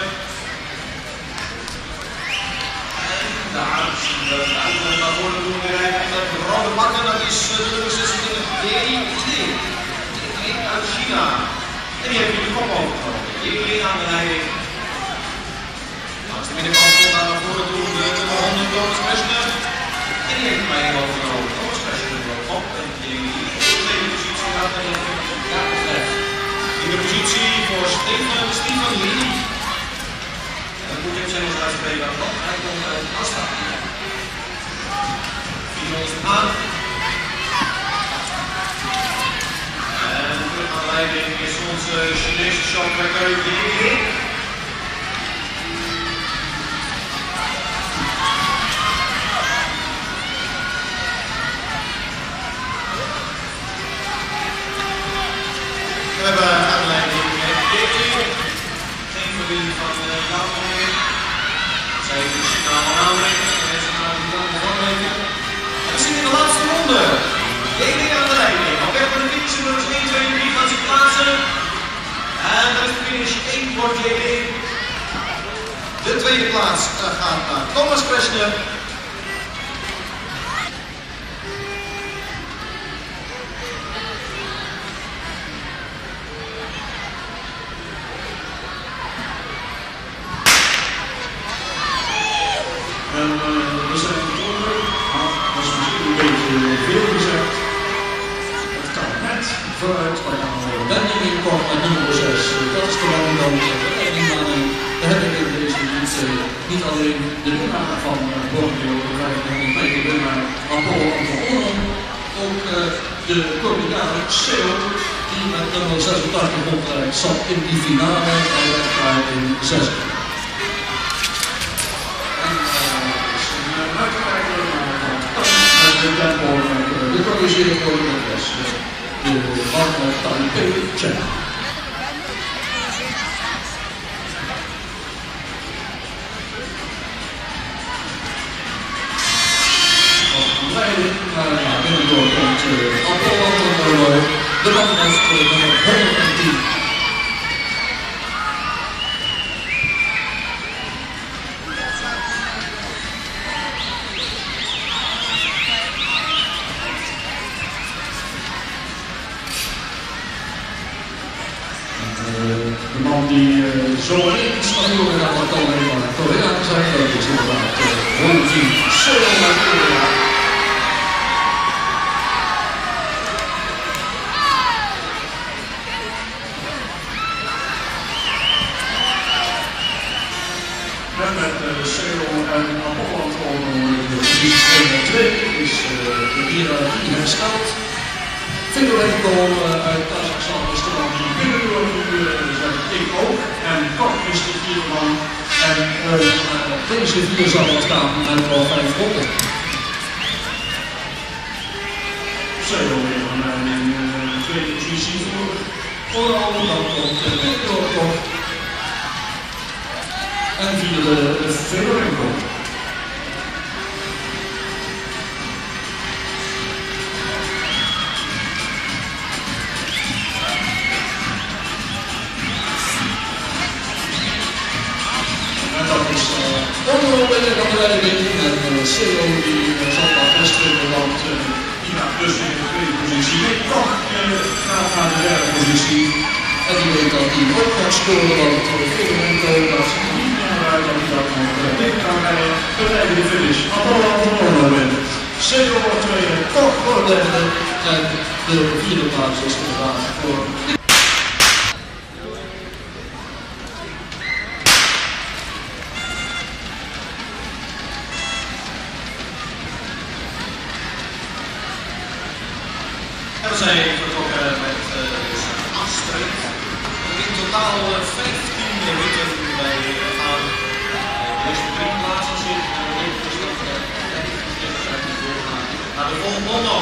Speaker 2: Daar zien we de uitgang naar voren doen rijden met rode bakken, dat is de nummer zesentwintig D één uit China. En die heeft nu de kop overgenomen. D één aan de leiding. Langs de binnenkant komt daar naar voren toe de nummer honderd Thomas Kreshner. En die heeft hem bij overgenomen. Thomas Kreshner op en die in de tweede positie gaat naar Jakovlev. In de positie voor Stefan Stefan Lee. En moet ik zijn eens uitspreken, want hij komt uit Australië. Finals aan. En terug aan leiding is onze Chinese shopmaker Lee. We hebben aanleiding met Lee. Geen familie van Japan. Zij heeft de China al aanbrengen. En deze gaan we dan voorbrengen. En we zien in de laatste ronde. J D aan de leiding. Op weg voor de finish. Nummers één, twee en drie gaan zich plaatsen. En dat is de finish. één voor J D. De tweede plaats gaat naar Thomas Kreshner.
Speaker 1: En uh, we zijn begonnen, maar dat is misschien een beetje veel gezegd. Het kan net vooruit, wij gaan Benjamin kort met nummer zes. Dat is de man die dan de leiding aanneemt. We hebben in deze niet, uh, niet alleen de winnaar van uh, Borneo, de vijfhonderd meter winnaar Apollo Anton, ook uh, de Koreaan Seo, die met nummer zesentachtig oprijdt, zat in die finale en werd daar in zes. De tempo de corrigeren voor de rest. De man uit Taipei, China. Als leiding naar binnendoor komt Apollo Anton, de man uit nummer honderdtien. De man die uh, zo links naar voren gaat, dat kan alleen maar Koreaan zijn. Dat is inderdaad Barraldinho uit Korea. En met uh, Seo en Apolland over de positie twee en twee is uh, de hiërarchie hersteld. Federico uh, uit Kazachstan is de man die binnendoor nu zijn ik ook. En Kok is de vierde man. En uh, deze vier zal er staan met wel vijf ronden. Seo weer van mij in de tweede positie voor. Vooral dan komt Federico Kok. En vierde Federico. En dat is onderhouding aan de leiding en uh, Seo die uh, zal dat best vinden, want uh, die gaat dus in de tweede positie. Kok uh, gaat naar de derde positie. En die weet dat hij ook gaat scoren, want Federico dat ziet er niet meer uit dat hij dat nog tegen kan rijden. We rijden de finish. Apollo winnen. Seo wordt tweede, Kok wordt derde. En de vierde plaats is inderdaad voor.
Speaker 2: En we zijn vertrokken met uh, afstreep. In totaal uh, vijftien minuten bij HAAG. De eerste drie plaatsen zitten en de eerste stap naar de volgende ronde.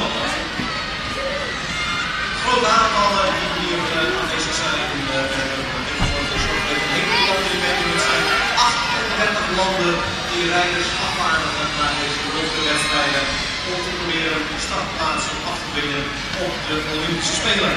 Speaker 2: Grote aantallen die hier uh, aanwezig zijn. Uh, Het zijn achtendertig landen die rijders afvaardigen naar deze grote wedstrijden om te proberen startplaatsen af te dwingen op de Olympische Spelen.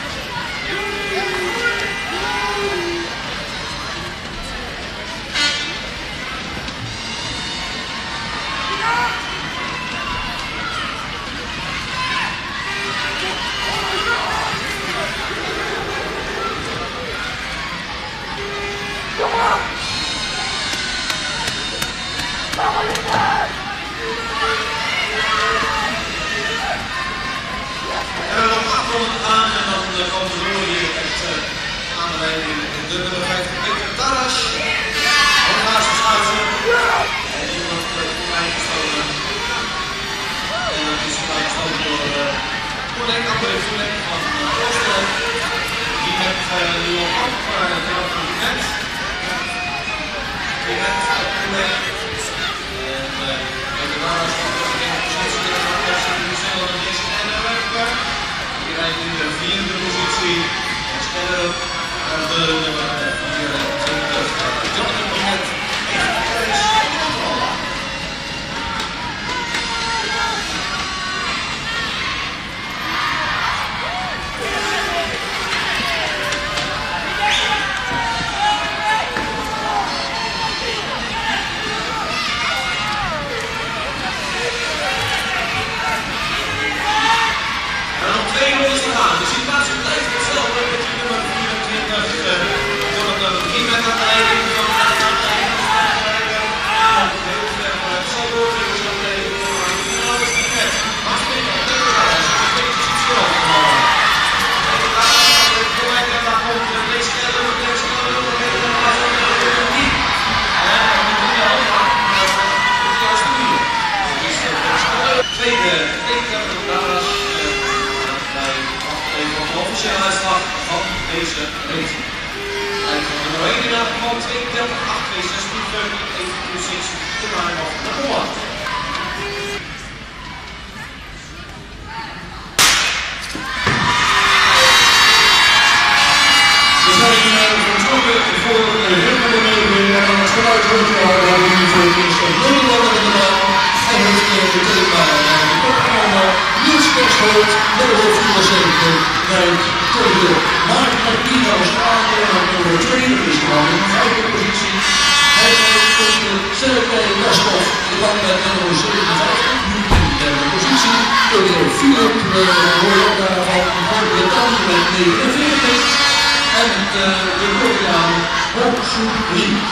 Speaker 2: En we nog acht ronden aan en dan uh, komen we door hier met uh, aan de leiding de nummer vijftien Peter Taras. Hongaarse schuiven. En die wordt uh, voor mij gestolen. En dat is voor mij gestolen door Koelek, uh, André Koelek van uh, Oostenrijk. Die met uh, Johan Kok uh, heel goed net. Die met uh, Koelek. En uh, Peter Taras van de positie in de eerste snel en deze en de werkbaar. Die rijdt in de vierde positie. En sneller dan de nummer vierentwintig. Jonathan Bonnet. Twee rondes te gaan. De situatie blijft hetzelfde met die nummer vierentwintig. Jonathan Bonnet aan de leiding van de leiding van de rijder. Heel ver vanuit zal doorgaan zo meteen. Nou is het net. Maar spelen op de plaats. Het is iets vooral. En daar komt de deze sneller, deze sneller, deze sneller, niet. En dan moet je wel maken. Dat is juist hier. Dus de sneller. Tweede, Peter Taras. Van de officiële uitslag van deze race. En van de nummer één in de van tweeëndertig acht twee zestien dertien één plus zes de line of number one.
Speaker 1: We zijn vertrokken voor de Rimmelmeeuwing en het geluid wordt gehouden aan de voor de eerste Nederlander in de baan. Hij heeft de tegenbaan aan de kop genomen. Niels Kerstholt, nummer vierenzeventig, rijdt tegen Mark Martino's aandelen nummer twee, dat is de man in de vijfde positie. Hij rijdt tegen Sergej Laskov, de man met nummer zevenenvijftig, nu in de derde positie. Tegen Philip Royota van Groot-Brittannië met negenenveertig. En uh, de Hoogsoepli.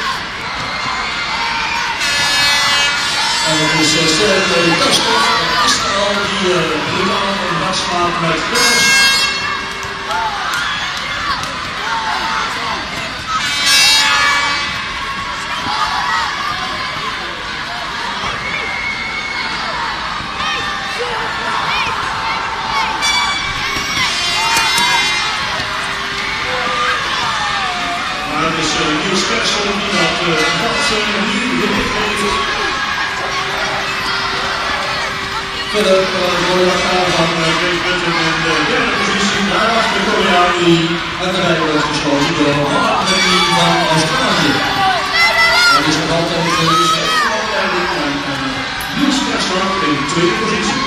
Speaker 1: En het is uh, sterk uh, Kastov, Israël, die uh, brutaal een bad slaat met Kurs. Maar het is uh, Niels Kersel die dat uh, wat uh, nu gewicht heeft. Verder worden we gaan van Great Britain in de derde positie. Daarachter de Koreaan die uit de rij wordt geschoten door Barraldinho van Australië. Dat is nog altijd de opleiding en Niels Kersel in de tweede positie.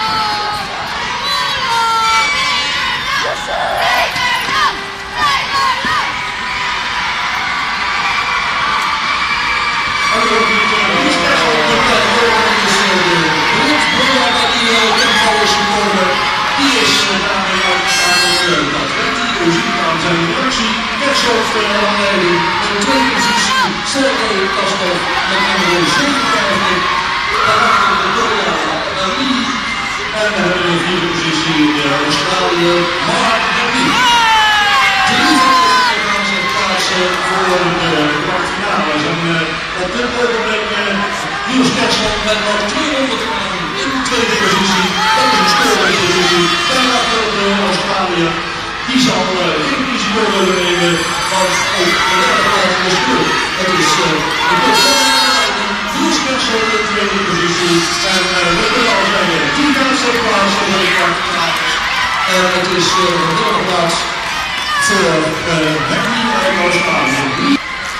Speaker 1: Die is daarmee uitgeschakeld. Dat werd hij. U ziet aan zijn reactie. Kersel voor de aanleiding. In de tweede positie. Sergej Kastov met nummer zevenenvijftig. Daarachter de Koreaan Ali. En we hebben in de vierde positie de Australië Barraldinho. Drie van de gaan zich plaatsen voor de kwartfinales. En uh, op dit ogenblik uh, Niels Kersel met nog tweehonderd aan in de tweede positie. Dat is een scorende positie. Daarachter de Australië. Die zal uh, geen risico willen nemen, want ook de derde plaats is goed. Het is uh, de kopstel. Niels Kersel in de tweede positie. En uh, we kunnen al zeggen, die gaat zich plaatsen voor de kwartfinales. En het is uh, de derde plaats voor uh, Henry uit Australië.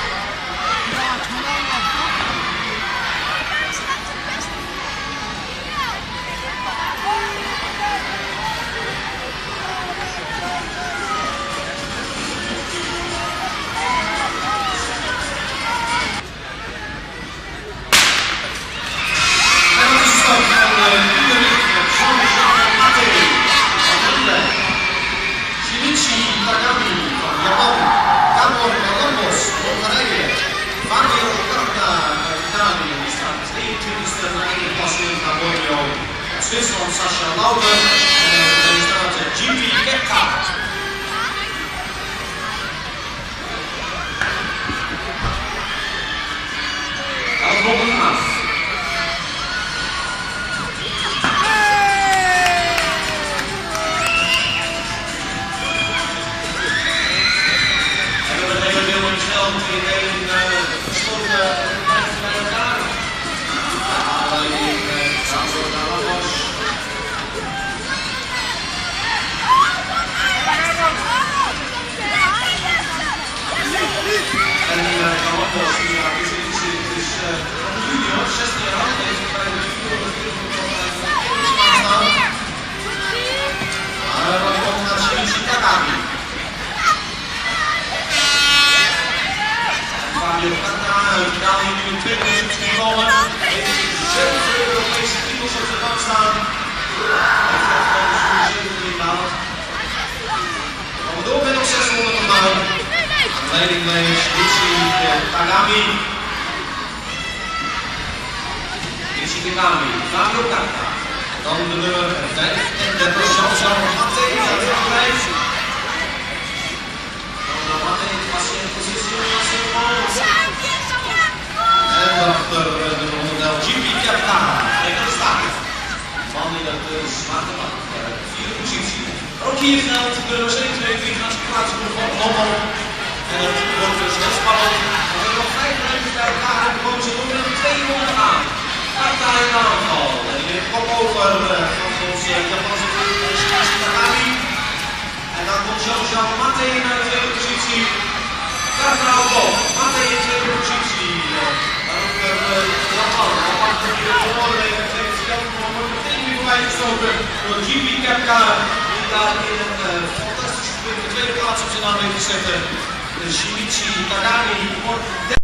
Speaker 2: Zwitserland Sascha Lauter en de staat G P Kepka. Dat wordt een af. En we hebben heel erg snel in een gesloten bij elkaar. En uh, Galapagos, ja, dus het is, het is uh, van de junior, zestien jaar oud, deze bij de junior staan. Maar dan komt naar Shinichi Takagi. En Fabio Kanta uit Italië nu in tweede positie gekomen. Heeft zeven Europese titels op de bank staan. Heeft dat gewoon de zeven gehaald. We gaan door met nog zeshonderd te bouwen. Leiding bij Shinichi Takagi. Shinichi Takagi, Fabio Kanta. Dan de nummer vijf en dertig, Jean-Jean Matte uit Frankrijk. Dan de Matte in de patiëntpositie, en daarachter de nummer G P Kepka, Verenigde Staten. Man in de zwarte bank, vierde positie. Ook hier geldt de nummer zevenentwintig gaat zich plaatsen voor de Lommel. En het wordt dus heel spannend. We hebben nog vijf minuten bij elkaar en komen ze door met tweehonderd aan. Kanta in de aanval. En die heeft kop over van onze Japanse vriend Shinichi Takagi. En dan komt Jean-Jean Matte in de tweede positie. Kanta op kop. Matte in de tweede positie. Dan ook Japan. Japan komt hier op de Noorwegen. Het heeft zelf nog meteen weer voorbij gestoken door G P Kepka. Die daar in een fantastische tweede plaats op zijn naam heeft gezet. Shinichi Takagi wordt